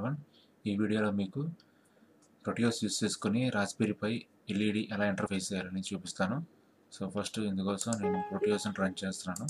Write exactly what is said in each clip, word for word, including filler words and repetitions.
Everyone. ఈ వీడియోలో మీకు ప్రొటియోస్ యూస్ చేసుకొని రాస్బెర్రీ పై ఎల్ఈడి ఎలా ఇంటర్ఫేస్ చేయాలని చూపిస్తాను. సో ఫస్ట్ ఇందుకోసం నేను ప్రొటియోస్ని రన్ చేస్తున్నాను.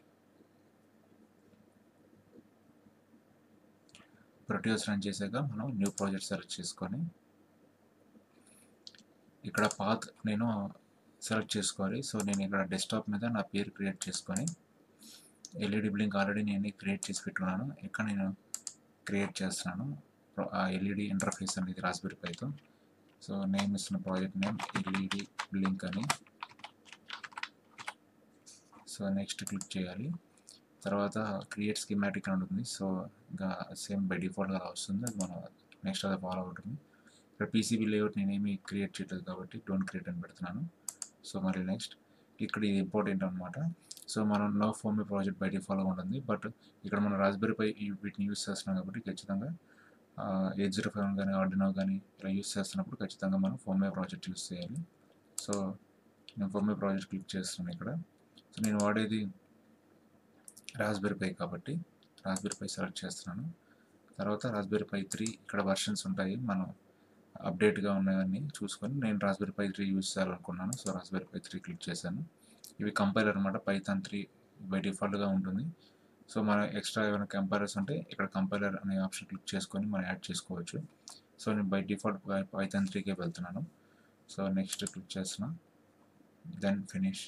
ప్రొటియోస్ రన్ చేశాక మనం న్యూ ప్రాజెక్ట్ సెలెక్ట్ చేసుకొని ఇక్కడ పాత్ నేను సెలెక్ట్ చేసుకోవాలి. సో నేను ఇక్కడ డెస్క్టాప్ మీద నా పేరు క్రియేట్ చేసుకొని ఎల్ఈడి బ్లింక్ ఆల్రెడీ నేను క్రియేట్ చేసి పెట్టుకున్నాను. ఇక్కడ నేను క్రియేట్ చేస్తున్నాను ఆ ఎల్ఈడి ఇంటర్ఫేస్ అనేది రాస్బెర్రీ పైతో. సో నేమ్ ఇస్తున్న ప్రాజెక్ట్ నేమ్ ఎల్ఈడి బ్లింక్ అని. సో నెక్స్ట్ క్లిక్ చేయాలి. తర్వాత క్రియేట్ స్కీమాటిక్ అని ఉంటుంది. సో ఇంకా సేమ్ బై డిఫాల్ట్గా అలా వస్తుంది, అది మనం నెక్స్ట్ అది ఫాలో అవుతుంది. ఇక్కడ పీసీబీ లేఅవుట్ నేనేమి క్రియేట్ చేయలేదు కాబట్టి డోంట్ క్రియేట్ అని పెడుతున్నాను. సో మరి నెక్స్ట్ ఇక్కడ ఇది ఇంపార్టెంట్ అనమాట. సో మనం నో ఫోమే ప్రాజెక్ట్ బై డిఫాల్ట్గా ఉంటుంది, బట్ ఇక్కడ మనం రాస్బెర్రీ పై వీటిని యూస్ చేస్తున్నాం కాబట్టి ఖచ్చితంగా ఎయిట్ జీరో ఫైవ్ కానీ ఆర్డినో కానీ ఇలా యూస్ చేస్తున్నప్పుడు ఖచ్చితంగా మనం ఫోమే ప్రాజెక్ట్ యూస్ చేయాలి. సో నేను ఫోమే ప్రాజెక్ట్ క్లిక్ చేస్తున్నాను ఇక్కడ. సో నేను వాడేది రాస్బెర్రీ పై కాబట్టి రాస్బెర్రీ పై సెలెక్ట్ చేస్తున్నాను. తర్వాత రాస్బెర్రీ పై త్రీ ఇక్కడ వర్షన్స్ ఉంటాయి, మనం అప్డేట్గా ఉన్నాయని చూసుకొని నేను రాస్బెర్రీ పై త్రీ యూజ్ చేయాలనుకున్నాను. So Raspberry Pi three click చేశాను. ఇవి కంపైలర్ అనమాట, పైథాన్ త్రీ బై డిఫాల్ట్గా ఉంటుంది. సో మన ఎక్స్ట్రా ఏమైనా కంపైలర్స్ ఉంటే ఇక్కడ కంపైలర్ అనే ఆప్షన్ క్లిక్ చేసుకొని మనం యాడ్ చేసుకోవచ్చు. సో నేను బై డిఫాల్ట్ పైథాన్ త్రీకే వెళ్తున్నాను. సో నెక్స్ట్ క్లిక్ చేస్తున్నా, దెన్ ఫినిష్.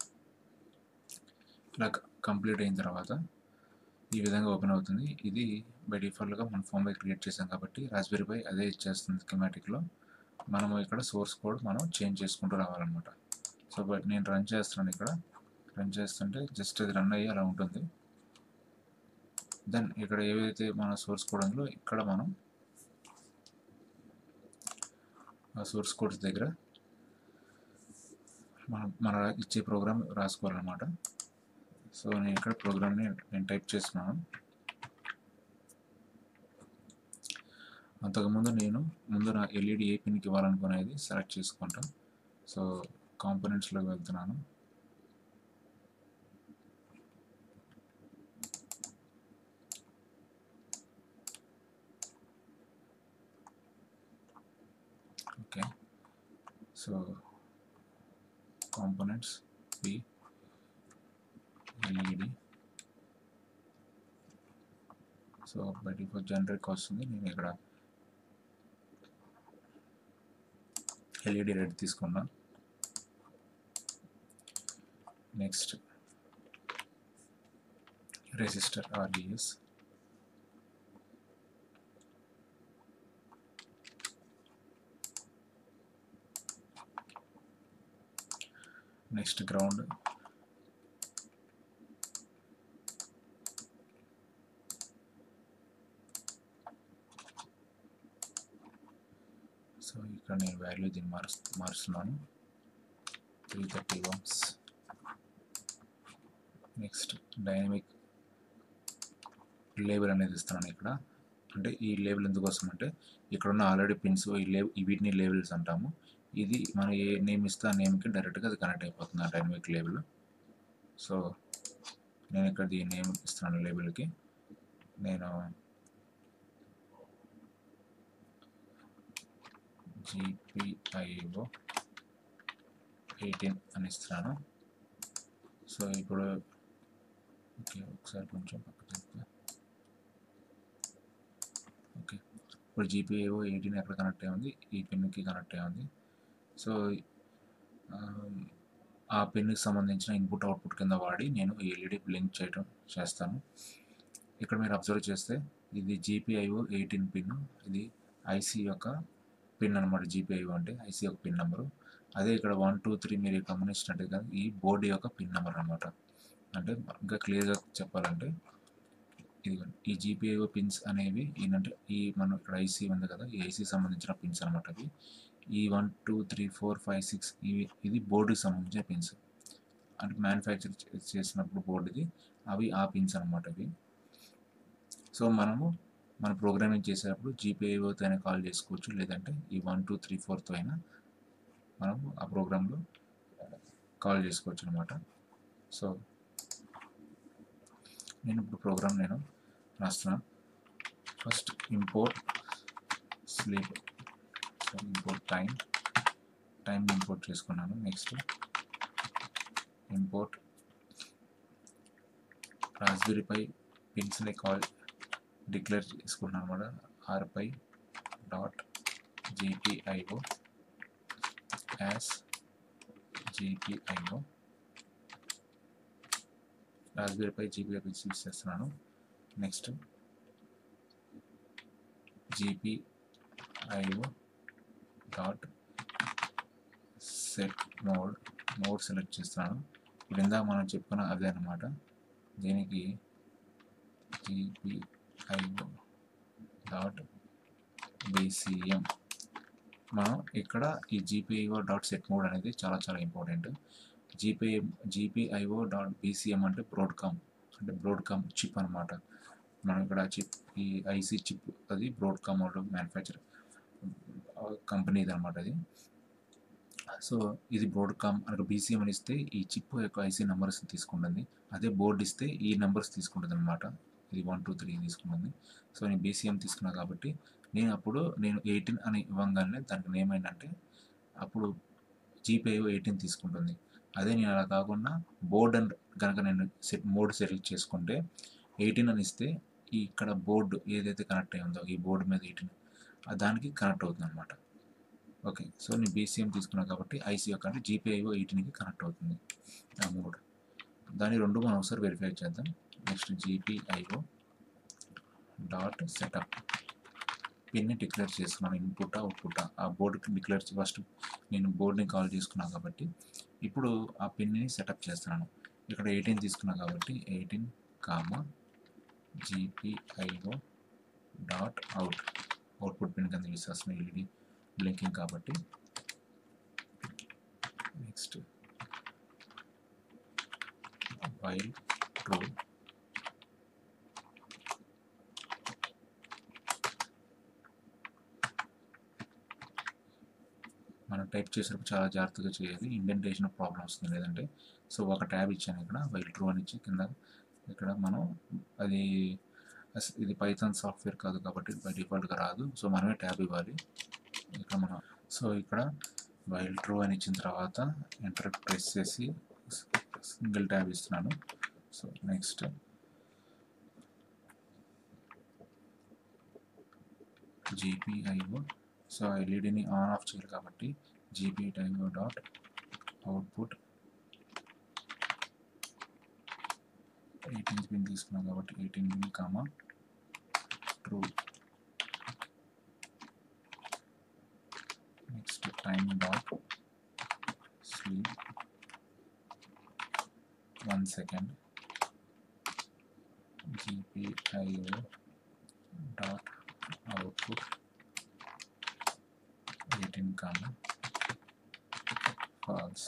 ఇలా కంప్లీట్ అయిన తర్వాత ఈ విధంగా ఓపెన్ అవుతుంది. ఇది బై డిఫాల్ట్గా మనం ఫామ్ పై క్రియేట్ చేసాం కాబట్టి రాస్బెర్రీ పై అదే ఇచ్చేస్తుంది స్కీమాటిక్లో. మనము ఇక్కడ సోర్స్ కోడ్ మనం చేంజ్ చేసుకుంటూ రావాలన్నమాట. సో బట్ నేను రన్ చేస్తున్నాను. ఇక్కడ రన్ చేస్తుంటే జస్ట్ అది రన్ అయ్యి అలా ఉంటుంది. దెన్ ఇక్కడ ఏవైతే మన సోర్స్ కోడ్ ఉందో ఇక్కడ మనం ఆ సోర్స్ కోడ్స్ దగ్గర మనం మన ఇచ్చే ప్రోగ్రామ్ రాసుకోవాలన్నమాట. సో నేను ఇక్కడ ప్రోగ్రామ్ని నేను టైప్ చేస్తున్నాను. అంతకుముందు నేను ముందు నా ఎల్ఈడి ఏ పిన్కి ఇవ్వాలనుకునేది సెలెక్ట్ చేసుకుంటాను. సో కాంపోనెంట్స్లోకి వెళ్తున్నాను. Okay, so components P LED. So by default generic వస్తుంది. నేను ఇక్కడ ఎల్ఈడి రెడ్ తీసుకున్నా. Next resistor RDS. Next ground. So ఇక్కడ నేను వాల్యూ దీన్ని మారు మారుస్తున్నాను three thirty ohms. Next dynamic label అనేది ఇస్తున్నాను ఇక్కడ. అంటే ఈ లేబుల్ ఎందుకోసం అంటే ఇక్కడ ఉన్న ఆల్రెడీ పిన్స్ ఈ లేబుల్ వీటిని లేబుల్స్ అంటాము. ఇది మనం ఏ నేమ్ ఇస్తే ఆ నేమ్కి డైరెక్ట్గా అది కనెక్ట్ అయిపోతుంది ఆ డైనమిక్ లేబుల్. సో నేను ఇక్కడ ఈ నేమ్ ఇస్తున్నాను లేబుల్కి. నేను జీపీఐఓ ఎయిటీన్ అని ఇస్తున్నాను. సో ఇప్పుడు ఓకే, ఒకసారి కొంచెం పక్క చెప్తా. ఓకే, ఇప్పుడు జీపీఐఓ ఎయిటీన్ ఎక్కడ కనెక్ట్ అయ్యి ఉంది? ఈ పిన్కి కనెక్ట్ అయ్యి ఉంది. సో ఆ పిన్కి సంబంధించిన ఇన్పుట్ అవుట్పుట్ కింద వాడి నేను ఎల్ఈడి బ్లింక్ చేయడం చేస్తాను. ఇక్కడ మీరు అబ్జర్వ్ చేస్తే ఇది జీపీఐఓ ఎయిటీన్ పిన్, ఇది ఐసీ యొక్క పిన్ అనమాట. జీపీఐఓ అంటే ఐసీ యొక్క పిన్ నెంబరు. అదే ఇక్కడ వన్ టూ త్రీ మీరు గమనించినట్టుగా ఈ బోర్డు యొక్క పిన్ నెంబర్ అనమాట. అంటే ఇంకా క్లియర్గా చెప్పాలంటే ఇది ఈ జీపీఐఓ పిన్స్ అనేవి ఏంటంటే ఈ మనం ఇక్కడ ఐసీ ఉంది కదా, ఈ ఐసీ సంబంధించిన పిన్స్ అనమాట. అవి ఈ one two three four five six ఇవి ఇది బోర్డుకి సంబంధించిన పిన్స్. అంటే మ్యానుఫ్యాక్చర్ చేసినప్పుడు బోర్డుది అవి ఆ పిన్స్ అనమాట అవి. సో మనము మన ప్రోగ్రామింగ్ చేసేటప్పుడు జీపీఐఓతో అయినా కాల్ చేసుకోవచ్చు, లేదంటే ఈ వన్ టూ త్రీ ఫోర్తో అయినా మనము ఆ ప్రోగ్రాంలో కాల్ చేసుకోవచ్చు అనమాట. సో నేను ఇప్పుడు ప్రోగ్రామ్ నేను రాస్తున్నాను. First import sleep, so import time time import చేసుకున్నాను. నెక్స్ట్ ఇంపోర్ట్ రాస్బెర్రీ పై పిన్స్ని కాల్ డిక్లేర్ చేసుకున్నాను అనమాట. RPi dot GPIO as GPIO Raspberry Pi GPIO use చేస్తున్నాను. Next GPIO dot set mode mode select చేస్తున్నాను. ఇప్పుడు ఇందాక మనం చెప్పుకున్న అదే అనమాట. దీనికి జీపీఐఓ డాట్ బీసీఎం. మనం ఇక్కడ ఈ జీపీఐఓ డాట్ సెట్ మోడ్ అనేది చాలా చాలా important. GP GPIO dot BCM అంటే బ్రోడ్కామ్, అంటే బ్రోడ్కామ్ చిప్ అనమాట. మనం ఇక్కడ చిప్ ఈ ఐసీ చిప్ అది బ్రోడ్కామ్ మ్యానుఫ్యాక్చర్ కంపెనీ ఇది అనమాట. అది సో ఇది బ్రోడ్కామ్ అనగా బీసీఎం అని ఇస్తే ఈ చిప్ యొక్క ఐసీ నెంబర్స్ తీసుకుంటుంది. అదే బోర్డు ఇస్తే ఈ నెంబర్స్ తీసుకుంటుంది అనమాట. ఇది వన్ టూ త్రీ తీసుకుంటుంది. సో నేను బీసీఎం తీసుకున్నా కాబట్టి నేను అప్పుడు నేను ఎయిటీన్ అని ఇవ్వగానే దానికి నేమ్ ఏంటంటే అప్పుడు జీపీఐఓ ఎయిటీన్ తీసుకుంటుంది. అదే నేను అలా కాకుండా బోర్డ్ అని కనుక నేను సెట్ మోడ్ సెలెక్ట్ చేసుకుంటే ఎయిటీన్ అని ఇస్తే ఈ ఇక్కడ బోర్డు ఏదైతే కనెక్ట్ అయి ఉందో ఈ బోర్డు మీద ఎయిటీన్ దానికి కనెక్ట్ అవుతుంది అనమాట. ఓకే, సో నేను బీసీఎం తీసుకున్నాను కాబట్టి ఐసీ యొక్క అంటే జీపీఐఓ ఎయిటీన్కి కనెక్ట్ అవుతుంది ఆ మోడ్. దాని రెండు మనం ఒకసారి వెరిఫై చేద్దాం. నెక్స్ట్ జీపీఐఓ డాట్ సెటప్ పిన్ని డిక్లేర్ చేసుకున్నాను. ఇన్పుట్ అవుట్పుట్ ఆ బోర్డుకి డిక్లేర్ ఫస్ట్ నేను బోర్డుని కాల్ చేసుకున్నాను కాబట్టి ఇప్పుడు ఆ పిన్ని సెటప్ చేస్తున్నాను. ఇక్కడ ఎయిటీన్ తీసుకున్నాను కాబట్టి eighteen comma GPIO dot out output pin కింద యూస్ చేస్తున్నాను ఎల్ఈడి బ్లింకింగ్ కాబట్టి. నెక్స్ట్ వైల్ ట్రూ మనం టైప్ చేసేటప్పుడు చాలా జాగ్రత్తగా చేయాలి, ఇండెంటేషన్ ప్రాబ్లం వస్తుంది లేదంటే. సో ఒక ట్యాబ్ ఇచ్చాను ఇక్కడ వైల్ ట్రూ అని ఇచ్చి కింద ఇక్కడ మనం అది ఇది పైథాన్ సాఫ్ట్వేర్ కాదు కాబట్టి బై డిఫాల్ట్గా రాదు. సో మనమే ట్యాబ్ ఇవ్వాలి ఇక్కడ మనం. సో ఇక్కడ వైల్ ట్రూ అని ఇచ్చిన తర్వాత ఎంటర్ ప్రెస్ చేసి సింగిల్ ట్యాబ్ ఇస్తున్నాను. సో నెక్స్ట్ జీపీఐఓ సో ఎల్ఈడిని ఆన్ ఆఫ్ చేయాలి కాబట్టి GPIO dot output eighteen pin తీసుకున్నాం కాబట్టి eighteen pin comma true. Next time dot sleep one second GPIO dot output eighteen comma false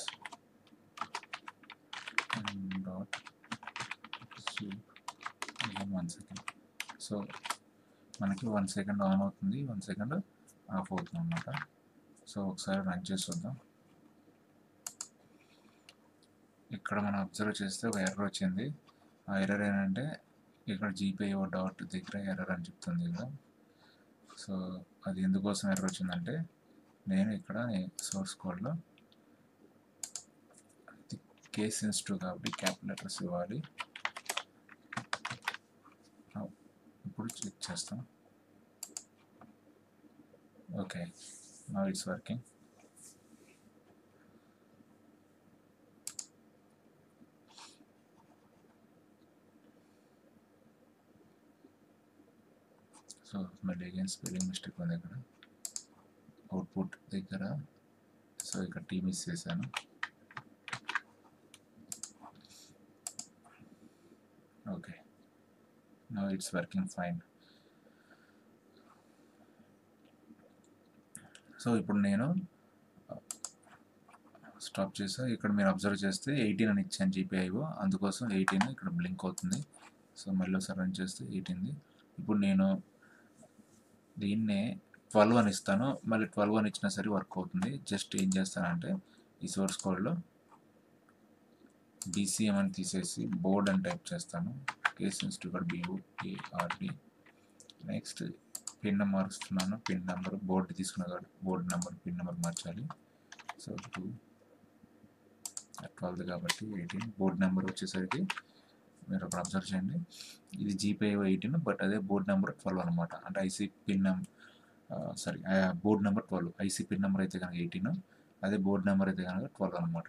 dot sleep one second. So మనకి one second on అవుతుంది, one second off అవుతుంది అన్నమాట. So ఒకసారి run చేసి చూద్దాం. ఇక్కడ మనం అబ్జర్వ్ చేస్తే ఒక ఎర్రర్ వచ్చింది. ఆ ఎర్రర్ ఏంటంటే ఇక్కడ జీపీఐఓ డాట్ దగ్గర ఎర్రర్ అని చెప్తుంది ఇక్కడ. సో అది ఎందుకోసం ఎర్రర్ వచ్చిందంటే నేను ఇక్కడ సోర్స్ కోడ్లో కేస్ సెన్సిటివ్ కాబట్టి క్యాపిటల్ లెటర్స్ ఇవ్వాలి. ఇప్పుడు క్లిక్ చేస్తాం. Okay, now it's working. So మళ్ళీ అగైన్ స్పెల్లింగ్ మిస్టేక్ ఉంది ఇక్కడ అవుట్పుట్ దగ్గర. సో ఇక్కడ టీ మిస్ చేశాను. Okay, now it's working fine. So ఇప్పుడు నేను స్టాప్ చేసా. ఇక్కడ మీరు అబ్జర్వ్ చేస్తే ఎయిటీన్ అని ఇచ్చాను జీపీఐఓ, అందుకోసం ఎయిటీన్ ఇక్కడ బ్లింక్ అవుతుంది. సో మళ్ళీ ఒకసారి రన్ చేస్తే ఎయిటీన్ది. ఇప్పుడు నేను దీన్నే ట్వెల్వ్ అని ఇస్తాను, మళ్ళీ ట్వెల్వ్ అని ఇచ్చినా సరే వర్క్ అవుతుంది. జస్ట్ ఏం చేస్తానంటే ఈ సోర్స్ కోడ్లో బీసీఎం అని తీసేసి బోర్డ్ అని టైప్ చేస్తాను. కేస్ సెన్సిటివ్ ఇక్కడ బీఓఏఆర్డి నెక్స్ట్ పిన్ మారుస్తున్నాను, పిన్ నెంబర్ బోర్డు తీసుకున్నా కాబట్టి బోర్డు నెంబర్ పిన్ నెంబర్ మార్చాలి. సో టూ ట్వెల్వ్ కాబట్టి ఎయిటీన్, బోర్డు నెంబర్ వచ్చేసరికి మీరు అక్కడ అబ్జర్వ్ చేయండి, ఇది జీపే ఎయిటీన్ బట్ అదే బోర్డు నెంబర్ ట్వెల్వ్ అనమాట. అంటే IC pin number sorry board number twelve, IC pin number అయితే కనుక ఎయిటీన్, అదే బోర్డు నెంబర్ అయితే కనుక ట్వెల్వ్ అనమాట.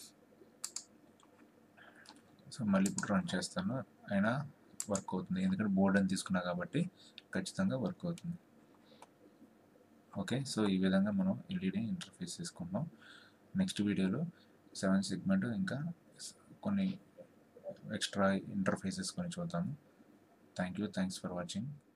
సో మళ్ళీ ఇప్పుడు రన్ చేస్తాను, అయినా వర్క్ అవుతుంది ఎందుకంటే బోర్డు అని తీసుకున్నా కాబట్టి ఖచ్చితంగా వర్క్ అవుతుంది. ఓకే, సో ఈ విధంగా మనం ఎల్ఈడి ఇంటర్ఫేస్ తీసుకుంటాం. నెక్స్ట్ వీడియోలో సెవెన్ సెగ్మెంట్ ఇంకా కొన్ని ఎక్స్ట్రా ఇంటర్ఫేసెస్ కొని చూద్దాము. Thank you, thanks for watching.